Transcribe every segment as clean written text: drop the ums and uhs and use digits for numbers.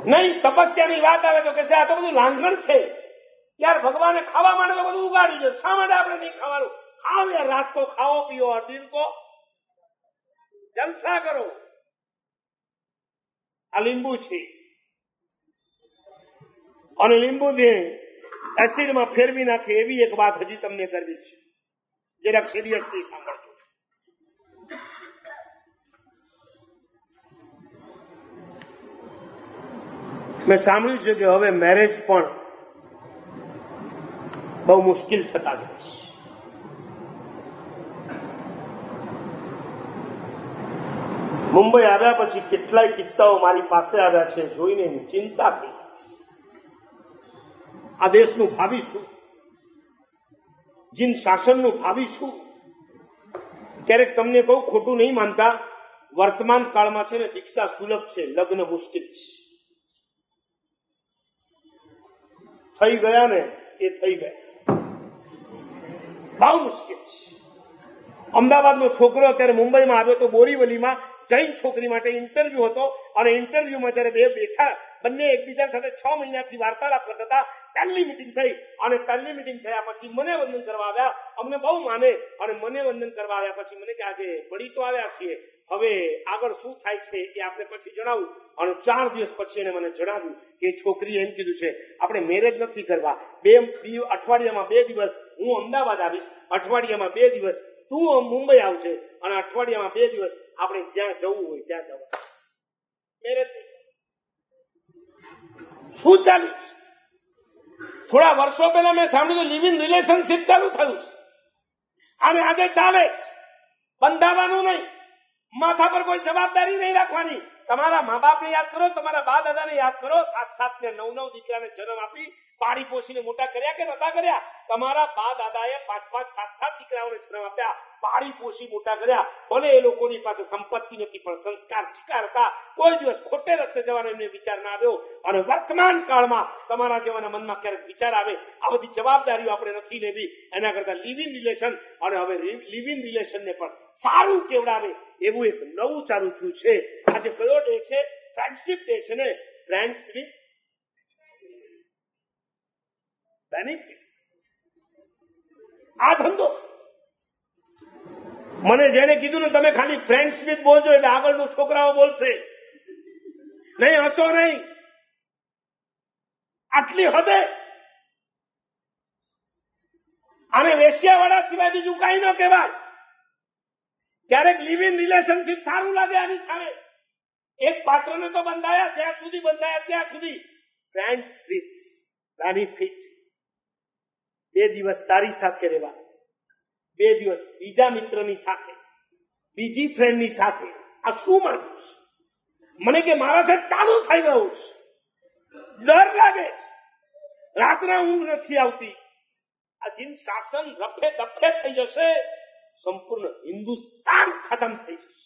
નહીં તપસ્યાની વાત આવે તો કે આ તો બધું લાંઘણ છે યાર, ભગવાને ખાવા માટે તો બધું ઉગાડી છે, શા માટે આપણે નહીં ખાવાનું? ખાઓ યાર, રાત કો ખાઓ પીઓ और दिन को જલસા કરો. આ લીંબુ છે અને લીંબુને એસિડમાં ફેરવી નાખે એવી એક વાત હજી તમને કરવી છે, જરાક સિરિયસલી સાંભળજો. મેં સાંભળ્યું છે કે હવે મેરેજ પણ બહુ મુશ્કેલ થતા જાય છે. મુંબઈ આવ્યા પછી કેટલાય કિસ્સાઓ મારી પાસે આવ્યા છે, જોઈને ચિંતા થઈ જાય છે. આ દેશનું ભાવિ શું, જીન શાસનનું ભાવિ શું? ક્યારેક તમને કહું, ખોટું નહીં માનતા, વર્તમાન કાળમાં છે ને દીક્ષા સુલભ છે, લગ્ન મુશ્કેલ છે. થઈ ગયા ને એ થઈ ગયા, બહુ મુશ્કેલ છે. અમદાવાદનો છોકરો અત્યારે મુંબઈમાં આવ્યો તો બોરીવલીમાં જૈન છોકરી માટે ઇન્ટરવ્યુ હતો અને ઇન્ટરવ્યુમાં જયારે બે બેઠા, બંને એકબીજા સાથે 6 મહિનાથી વાર્તાલાપ કરતા હતા. પહેલી મિટિંગ થઈ અને પહેલી મિટિંગ થયા પછી મને વંદન કરવા આવ્યા. અમને બહુ માને અને મને વંદન કરવા આવ્યા પછી મને કે આજે વળી તો આવ્યા છીએ, હવે આગળ શું થાય છે એ આપણે પછી જણાવું. અને 4 દિવસ પછી એને મને જણાવ્યું કે છોકરીએ એમ કીધું છે આપણે મેરેજ નથી કરવા, અઠવાડિયામાં 2 દિવસ હું અમદાવાદ આવીશ, અઠવાડિયામાં 2 દિવસ તું મુંબઈ આવશે અને અઠવાડિયામાં 2 દિવસ આપણે જ્યાં જવું હોય ત્યાં જવા. મેરેજ શું ચાલ્યું? થોડા વર્ષો પહેલા મેં સાંભળ્યું લિવ ઇન રિલેશનશીપ ચાલુ થયું છે અને આજે ચાલે છે. બંધાવાનું નહીં, માથા પર કોઈ જવાબદારી નહીં રાખવાની. તમારા મા બાપને યાદ કરો, તમારા બા દાદાને યાદ કરો, 7 ને 9 દીકરાને જન્મ આપી પાડી પોષીને મોટા કર્યા કે નતા કર્યા? તમારા બા દાદાએ 5 7 દીકરાઓને જન્મ આપ્યા, પાડી પોષી મોટા કર્યા. ભલે એ લોકોની પાસે સંપત્તિ નથી પણ સંસ્કાર ચિકાર હતા. કોઈ દિવસ ખોટે રસ્તે જવાનો એમને વિચાર ના આવ્યો. અને વર્તમાન કાળમાં તમારા જેવાના મનમાં ક્યારેક વિચાર આવે આ બધી જવાબદારીઓ આપણે નથી લેવી, એના કરતા લિવ ઇન રિલેશન, અને હવે લિવ ઇન રિલેશનને પણ સારું કેવડાવે એવું એક નવું ચાલુ થયું છે. આજે કયો ડે છે? ફ્રેન્ડશિપ ડે છે ને, ફ્રેન્ડ્સ વિથ બેનિફિટ્સ. આ ધંધો મને જેને કીધું ને તમે ખાલી ફ્રેન્ડ્સ વિથ બોલજો એટલે આગળનું છોકરાઓ બોલશે નહીં, હસો નહીં, આટલી હદે. આને વેશ્યાવાળા સિવાય બીજું કઈ ન કહેવાય. ક્યારેક લિવ ઇન રિલેશનશીપ સારું લાગે આની સામે. એક પાત્રને તો બંધાયા, જ્યાં સુધી બંધાયા ત્યાં સુધી ફ્રેન્ડ્સ વિથ બેનિફિટ. 2 દિવસ તારી સાથે રહેવા, 2 દિવસ બીજા મિત્રની સાથે, બીજી ફ્રેન્ડની સાથે. આ શું માનું? મને કે મારા સાહેબ ચાલુ થઈ ગયું, ડર લાગે, રાતના ઊંઘ નથી આવતી. આ જીન શાસન રફે દફે થઈ જશે, સંપૂર્ણ હિન્દુસ્તાન ખતમ થઈ જશે.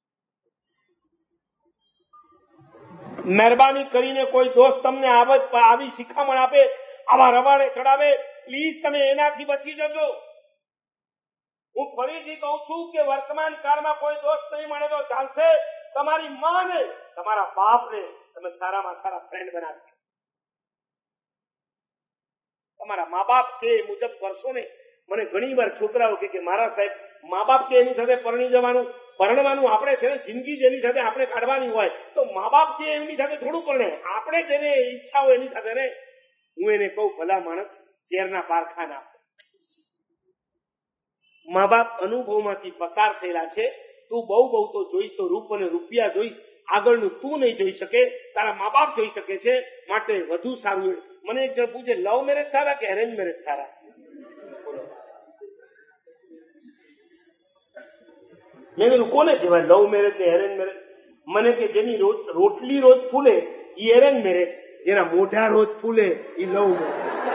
મહેરબાની કરીને કોઈ દોસ્ત તમને આવી શિખામણ આપે, આવા રવાડે ચડાવે, પ્લીઝ તમે એનાથી બચી જજો. હું ફરીથી કહું છું કે વર્તમાન કાળમાં કોઈ દોસ્ત નહીં મળે તો ચાલશે. તમારી માને, તમારા બાપને તમે સારામાં સારા ફ્રેન્ડ બનાવી. તમારા મા બાપ કે મુજબ કરશો ને. મને ઘણી વાર છોકરાઓ કે મારા સાહેબ મા બાપ કે એની સાથે પરણવાનું આપણે છે ને, જિંદગી જેની સાથે આપણે કાઢવાની હોય તો મા બાપ કે એમની સાથે થોડું પરણે, આપણે જેને ઈચ્છા હોય એની સાથે ને. હું એને કહું ભલા માણસ ઝેરના પારખાના. મા બાપ અનુભવમાંથી પસાર થયેલા છે. તું બહુ તો જોઈશ તો રૂપ અને રૂપિયા જોઈશ, આગળનું તું નહીં જોઈ શકે, તારા મા બાપ જોઈ શકે છે. માટે વધુ સારું. મને એક જણ પૂછે લવ મેરેજ સારા કે અરેન્જ મેરેજ સારા? મેં કીધું કોને કહેવાય લવ મેરેજ ને અરેન્જ મેરેજ? મને કે જેની રોટલી રોજ ફૂલે એ અરેન્જ મેરેજ, જેના મોઢા રોજ ફૂલે એ લવ મેરેજ.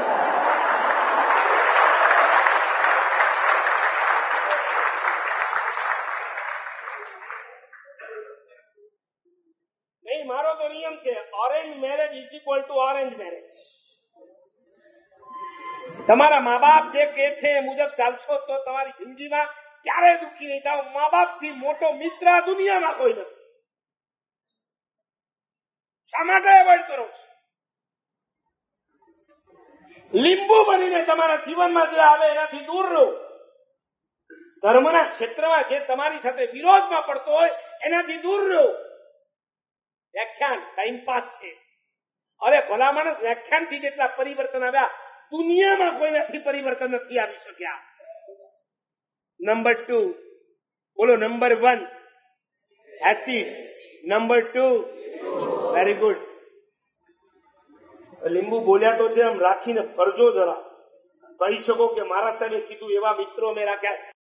નહીં, મારો તો નિયમ છે orange marriage is equal to orange marriage. તમારા મા બાપ જે કે છે એ મુજબ ચાલશો તો તમારી જિંદગીમાં ક્યારેય દુઃખી નહીં થાવ. મા બાપ થી મોટો મિત્ર આ દુનિયામાં કોઈ નથી. શા માટે એવોઇડ કરો છો? લીંબુ બનીને તમારા જીવનમાં જે આવે એનાથી દૂર રહો. ધર્મના ક્ષેત્રમાં જે તમારી સાથે વિરોધમાં પડતો હોય એનાથી દૂર રહો. વ્યાખ્યાન ટાઈમપાસ છે. હવે ભલા માણસ વ્યાખ્યાનથી જેટલા પરિવર્તન આવ્યા દુનિયામાં કોઈનાથી પરિવર્તન નથી આવી શક્યા. નંબર 2 બોલો. Number 1 acid. Number 2 very good. લીંબુ બોલ્યા તો છે, આમ રાખીને ફરજો જરા. કહી શકો કે મારા સાહેબે કીધું એવા મિત્રો મેં રાખ્યા.